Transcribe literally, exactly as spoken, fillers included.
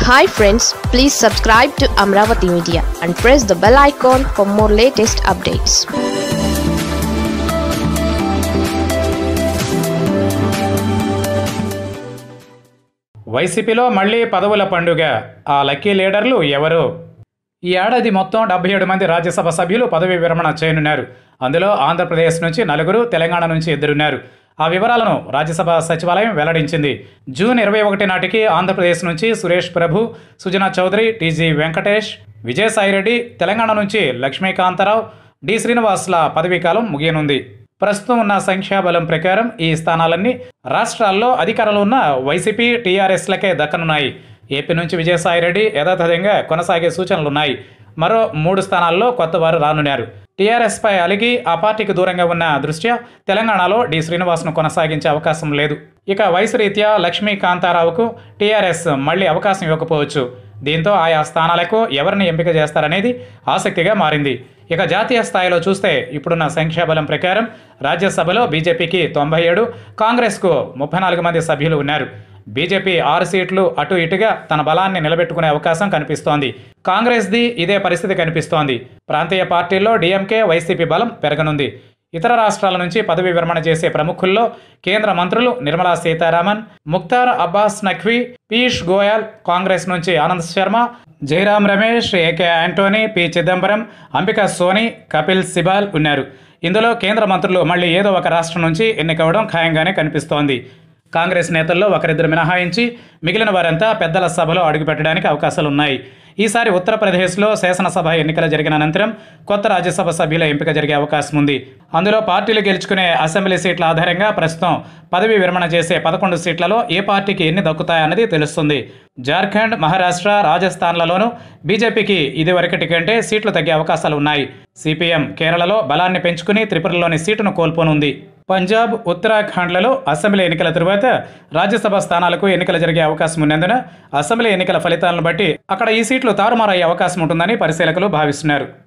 Hi friends, please subscribe to Amravati Media and press the bell icon for more latest updates. వైసీపీలో మళ్లీ పదవుల పండుగ. ఆ lucky లీడర్లు ఎవరు? ఈ ఏడాది మొత్తం డెబ్బై ఏడు మంది రాజ్యసభ సభ్యులు పదవి విరమణ చేయనున్నారు. అందులో ఆంధ్రప్రదేశ్ నుంచి నలుగురు, తెలంగాణ నుంచి ఇద్దరున్నారు. ఆ వివరాలను రాజ్యసభ సచివాలయం వెల్లడించింది. జూన్ ఇరవై ఒకటి నాటికి ఆంధ్రప్రదేశ్ నుంచి సురేష్ ప్రభు, సుజనా చౌదరి, టీజీ వెంకటేష్, విజయసాయిరెడ్డి, తెలంగాణ నుంచి లక్ష్మీకాంతారావు, డి శ్రీనివాసుల పదవీకాలం ముగియనుంది. ప్రస్తుతం ఉన్న సంఖ్యాబలం ప్రకారం ఈ స్థానాలన్నీ రాష్ట్రాల్లో అధికారంలో ఉన్న వైసీపీ, టీఆర్ఎస్లకే దక్కనున్నాయి. ఏపీ నుంచి విజయసాయిరెడ్డి యథాతథంగా కొనసాగే సూచనలున్నాయి. మరో మూడు స్థానాల్లో కొత్త వారు రానున్నారు. టీఆర్ఎస్పై అలిగి ఆ పార్టీకి దూరంగా ఉన్న దృష్ట్యా తెలంగాణలో డి శ్రీనివాస్ను కొనసాగించే అవకాశం లేదు. ఇక వయసు రీత్యా లక్ష్మీకాంతారావుకు టీఆర్ఎస్ మళ్లీ అవకాశం ఇవ్వకపోవచ్చు. దీంతో ఆయా స్థానాలకు ఎవరిని ఎంపిక చేస్తారనేది ఆసక్తిగా మారింది. ఇక జాతీయ స్థాయిలో చూస్తే ఇప్పుడున్న సంఖ్యాబలం ప్రకారం రాజ్యసభలో బీజేపీకి తొంభై ఏడు, కాంగ్రెస్కు ముప్పై నాలుగు మంది సభ్యులు ఉన్నారు. బీజేపీ ఆరు సీట్లు అటు ఇటుగా తన బలాన్ని నిలబెట్టుకునే అవకాశం కనిపిస్తోంది. కాంగ్రెస్ది ఇదే పరిస్థితి కనిపిస్తోంది. ప్రాంతీయ పార్టీల్లో డీఎంకే, వైసీపీ బలం పెరగనుంది. ఇతర రాష్ట్రాల నుంచి పదవి విరమణ చేసే ప్రముఖుల్లో కేంద్ర మంత్రులు నిర్మలా సీతారామన్, ముఖ్తార్ అబ్బాస్ నఖ్వీ, పీయూష్ గోయల్, కాంగ్రెస్ నుంచి ఆనంద్ శర్మ, జయరాం రమేష్, ఏకే ఆంటోనీ, పి చిదంబరం, అంబికా సోని, కపిల్ సిబాల్ ఉన్నారు. ఇందులో కేంద్ర మంత్రులు మళ్లీ ఏదో ఒక రాష్ట్రం నుంచి ఎన్నికవడం ఖాయంగానే కనిపిస్తోంది. కాంగ్రెస్ నేతల్లో ఒకరిద్దరు మినహాయించి మిగిలిన వారంతా పెద్దల సభలో అడుగుపెట్టడానికి అవకాశాలున్నాయి. ఈసారి ఉత్తరప్రదేశ్లో శాసనసభ ఎన్నికలు జరిగిన అనంతరం కొత్త రాజ్యసభ సభ్యుల ఎంపిక జరిగే అవకాశం ఉంది. అందులో పార్టీలు గెలుచుకునే అసెంబ్లీ సీట్ల ఆధారంగా ప్రస్తుతం పదవి విరమణ చేసే పదకొండు సీట్లలో ఏ పార్టీకి ఎన్ని దక్కుతాయన్నది తెలుస్తుంది. జార్ఖండ్, మహారాష్ట్ర, రాజస్థాన్లలోనూ బీజేపీకి ఇదివరకటి కంటే సీట్లు తగ్గే అవకాశాలు ఉన్నాయి. సిపిఎం కేరళలో బలాన్ని పెంచుకుని త్రిపురలోని సీటును కోల్పోనుంది. పంజాబ్, ఉత్తరాఖండ్లలో అసెంబ్లీ ఎన్నికల తరువాత రాజ్యసభ స్థానాలకు ఎన్నికలు జరిగే అవకాశం ఉన్నందున అసెంబ్లీ ఎన్నికల ఫలితాలను బట్టి అక్కడ ఈ సీట్లు తారుమారయ్యే అవకాశం ఉంటుందని పరిశీలకులు భావిస్తున్నారు.